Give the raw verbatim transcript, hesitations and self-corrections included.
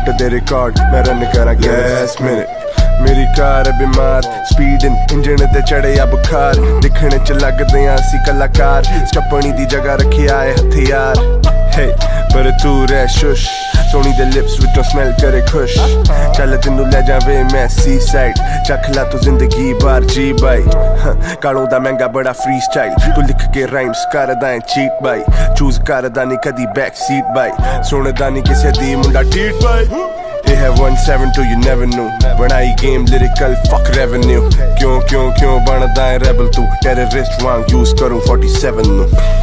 टुट दे रिकॉर्ड मैं रन करा गैस मिनट मेरी कार है बीमार स्पीड इंजन ते चढ़े आ बुखार दिखने च लगदे आ असी कलाकार स्टपनी दी जगह रखे आए हथियार हे पर तू रह शुश सोनी दे लिप्स विचों स्मेल करे खुश चल तेनू ले जावे मैं सी साइड चख ला तू जिंदगी बार जी बाई कालों दा महंगा बड़ा फ्री स्टाइल तू लिख के राइम्स करदा है चीट बाई चूज करदा नहीं कदी बैक सीट बाई सुनदा नहीं किसे दी मुंडा टीट बाई They have one seven two you never knew बनाई game lyrical fuck revenue क्यों क्यों क्यों बनदा है rebel तू terrorist वांग use करूं forty-seven नू